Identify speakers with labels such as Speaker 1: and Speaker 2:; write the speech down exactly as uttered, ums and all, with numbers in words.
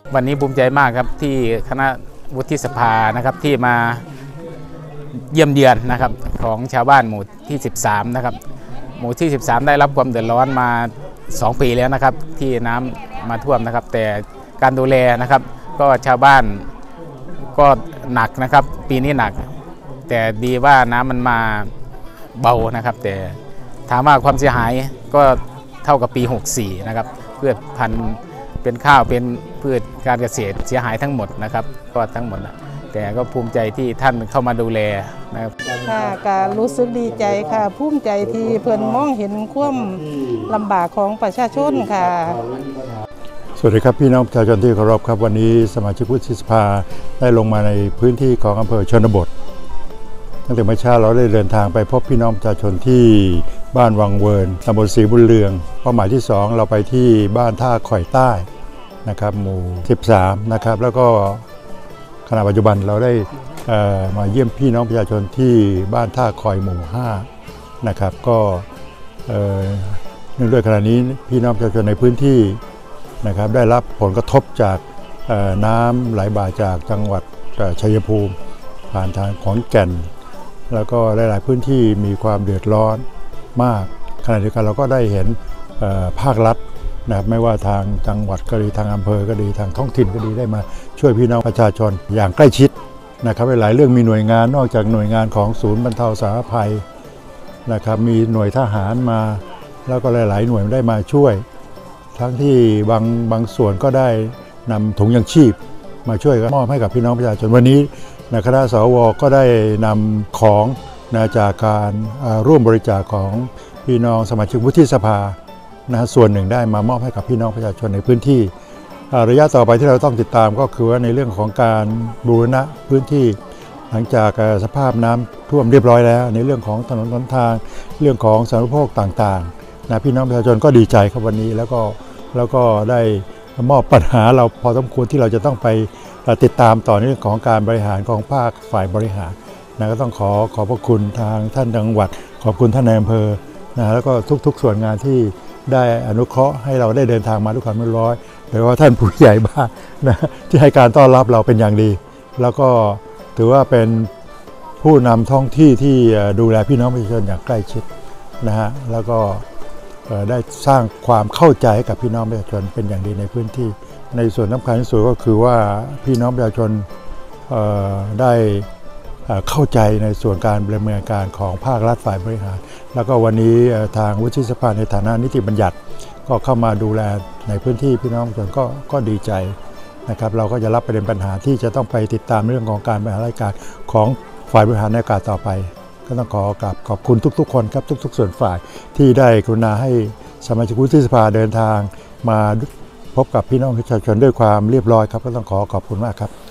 Speaker 1: วันนี้ภูมิใจมากครับที่คณะวุฒิสภานะครับที่มาเยี่ยมเยือนนะครับของชาวบ้านหมู่ที่สิบสามนะครับหมู่ที่สิบสามได้รับความเดือดร้อนมาสองปีแล้วนะครับที่น้ำมาท่วมนะครับแต่การดูแลนะครับก็ชาวบ้านก็หนักนะครับปีนี้หนักแต่ดีว่าน้ำมันมาเบานะครับแต่ถามว่าความเสียหายก็เท่ากับปีหกสี่นะครับพืชพันธุ์เป็นข้าวเป็นพืชการเกษตรเสียหายทั้งหมดนะครับก็ทั้งหมดแต่ก็ภูมิใจที่ท่านเข้ามาดูแลนะครับ
Speaker 2: ค่ะก็รู้สึกดีใจค่ะภูมิใจที่เพิ่นมองเห็นความลำบากของประชาชนค่ะ
Speaker 3: สวัสดีครับพี่น้องประชาชนที่เคารพครับวันนี้สมาชิกวุฒิสภาได้ลงมาในพื้นที่ของอำเภอชนบทตั้งแต่เมื่อเช้าเราได้เดินทางไปพบพี่น้องประชาชนที่บ้านวังเวิร์นตำบลศรีบุญเรืองเป้าหมายที่สองเราไปที่บ้านท่าข่อยใต้นะครับหมู่สิบสามนะครับแล้วก็ขณะปัจจุบันเราได้มาเยี่ยมพี่น้องประชาชนที่บ้านท่าคอยหมู่ห้านะครับก็เนื่องด้วยขณะนี้พี่น้องประชาชนในพื้นที่นะครับได้รับผลกระทบจากน้ำไหลบ่าจากจังหวัดชัยภูมิผ่านทางขอนแก่นแล้วก็หลายๆพื้นที่มีความเดือดร้อนมากขณะเดียวกันเราก็ได้เห็นภาครัฐนะครับไม่ว่าทางจังหวัดก็ดีทางอำเภอก็ดีทางท้องถิ่นก็ดีได้มาช่วยพี่น้องประชาชนอย่างใกล้ชิดนะครับหลายเรื่องมีหน่วยงานนอกจากหน่วยงานของศูนย์บรรเทาสาธารณภัยนะครับมีหน่วยทหารมาแล้วก็หลายๆหน่วยได้มาช่วยทั้งที่บางบางส่วนก็ได้นำถุงยังชีพมาช่วยมอบให้กับพี่น้องประชาชนวันนี้คณะสวก็ได้นำของนะจากการร่วมบริจาคของพี่น้องสมาชิกวุฒิสภานะส่วนหนึ่งได้มามอบให้กับพี่น้องประชาชนในพื้นที่ระยะต่อไปที่เราต้องติดตามก็คือว่าในเรื่องของการบูรณะพื้นที่หลังจากสภาพน้ำท่วมเรียบร้อยแล้วในเรื่องของถนนหนทางเรื่องของสาธารณูปโภคต่างๆนะพี่น้องประชาชนก็ดีใจครับวันนี้แล้วก็แล้วก็ได้มอบปัญหาเราพอสมควรที่เราจะต้องไปติดตามต่อในเรื่องของการบริหารของภาคฝ่ายบริหารนะก็ต้องขอขอบพระคุณทางท่านจังหวัดขอบคุณท่านนายอำเภอนะแล้วก็ทุกๆส่วนงานที่ได้อนุเคราะห์ให้เราได้เดินทางมาด้วยความเรียบร้อยโดยเฉพาะท่านผู้ใหญ่บ้านนะที่ให้การต้อนรับเราเป็นอย่างดีแล้วก็ถือว่าเป็นผู้นำท้องที่ที่ดูแลพี่น้องประชาชนอย่างใกล้ชิดนะฮะแล้วก็ได้สร้างความเข้าใจให้กับพี่น้องประชาชนเป็นอย่างดีในพื้นที่ในส่วนสำคัญที่สุดก็คือว่าพี่น้องประชาชนได้เข้าใจในส่วนการดำเนินการของภาครัฐฝ่ายบริหารแล้วก็วันนี้ทางวุฒิสภาในฐานะนิติบัญญัติก็เข้ามาดูแลในพื้นที่พี่น้องประชาชนก็ก็ดีใจนะครับเราก็จะรับประเด็นปัญหาที่จะต้องไปติดตามเรื่องของการบริหารราชการของฝ่ายบริหารในโอกาสต่อไปก็ต้องขอกราบขอบคุณทุกๆคนครับทุกๆส่วนฝ่ายที่ได้กรุณาให้สมาชิกวุฒิสภาเดินทางมาพบกับพี่น้องประชาชนด้วยความเรียบร้อยครับก็ต้องขอขอบคุณมากครับ